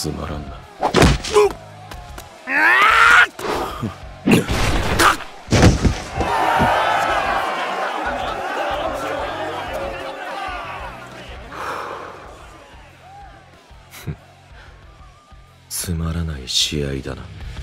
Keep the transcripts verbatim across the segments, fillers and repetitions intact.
つまらんな。つまらない試合だな。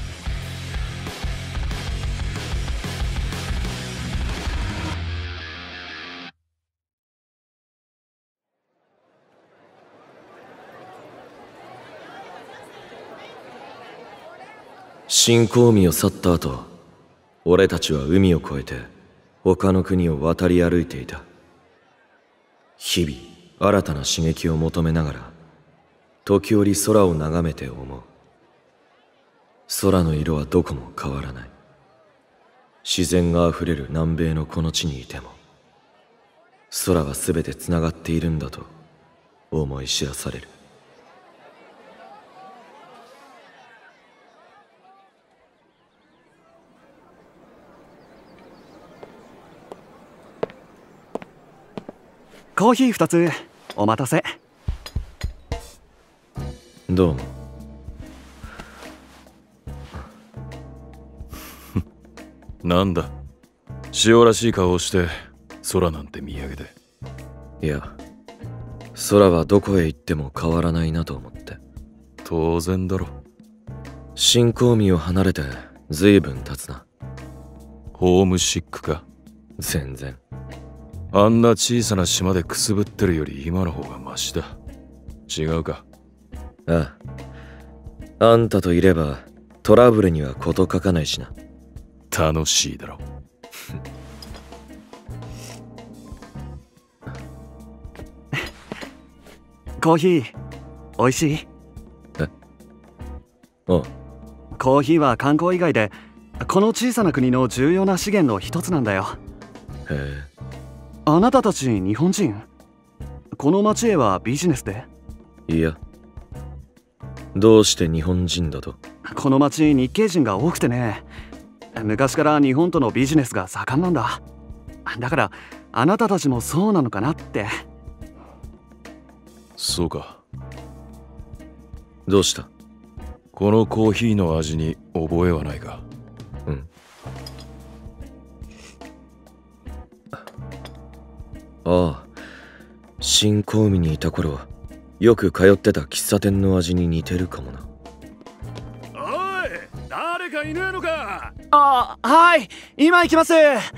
新興味を去った後、俺たちは海を越えて他の国を渡り歩いていた。日々新たな刺激を求めながら時折空を眺めて思う。空の色はどこも変わらない。自然があふれる南米のこの地にいても空は全てつながっているんだと思い知らされる。 コーヒー二つお待たせ。 どうも。なんだ、塩らしい顔をして空なんて見上げて。いや、空はどこへ行っても変わらないなと思って。当然だろ。新興味を離れて随分経つな。ホームシックか？全然。あんな小さな島でくすぶってるより今の方がマシだ。違うか？ああ。あんたといればトラブルには事欠かないしな。楽しいだろ。 コーヒーおいしい？ え？ああ。 コーヒーは観光以外でこの小さな国の重要な資源の一つなんだよ。 へえ。 あなたたち日本人？この町へはビジネスで？ いや。どうして日本人だと？ この町日系人が多くてね、昔から日本とのビジネスが盛んなんだ。だからあなたたちもそうなのかなって。 そうか。どうした？このコーヒーの味に覚えはないか？うん。ああ、新興味にいた頃よく通ってた喫茶店の味に似てるかもな。 おい、誰かいねえのか？ あ、はい、今行きます。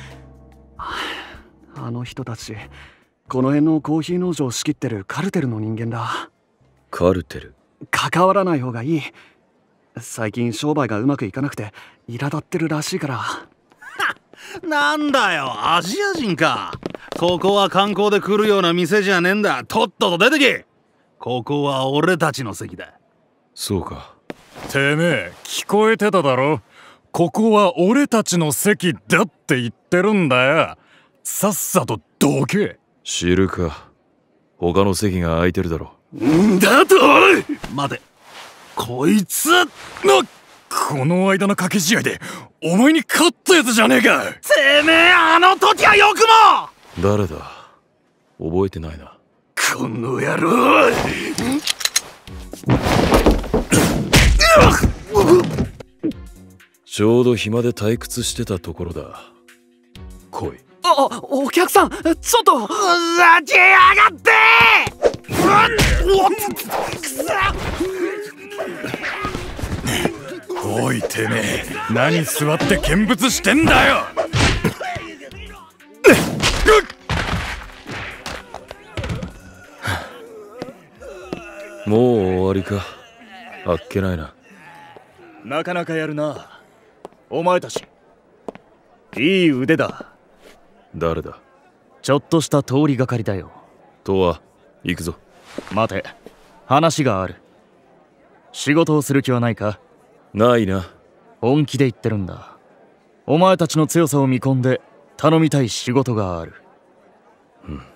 あの人たち、この辺のコーヒー農場を仕切ってるカルテルの人間だ。 カルテル？ 関わらない方がいい。最近商売がうまくいかなくて苛立ってるらしいから。 なんだよ、アジア人か。ここは観光で来るような店じゃねえんだ。とっとと出てけ。ここは俺たちの席だ。 そうか。 てめえ聞こえてただろ。ここは俺たちの席だって言ってるんだよ。さっさとどけ。 知るか。他の席が空いてるだろ。 んだと？待て、こいつな。 この間の掛け試合でお前に勝ったやつじゃねえか。 てめえ、あの時はよくも。 誰だ？覚えてないな。 この野郎。 ちょうど暇で退屈してたところだ。来い。 あ、お客さん、ちょっと。 ふざけやがって。 おいてめえ、何座って見物してんだよ。 もう終わりか。あっけないな。 なかなかやるなお前たち。いい腕だ。 誰だ？ ちょっとした通りがかりだよ。 とは行くぞ。 待て、話がある。仕事をする気はないか？ ないな。 本気で言ってるんだ。お前たちの強さを見込んで頼みたい仕事がある。 うん。